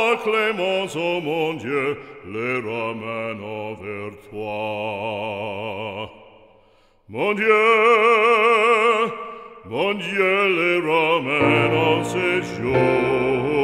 clémence, ô mon Dieu, les ramène vers toi. Mon Dieu, les ramène en séjour.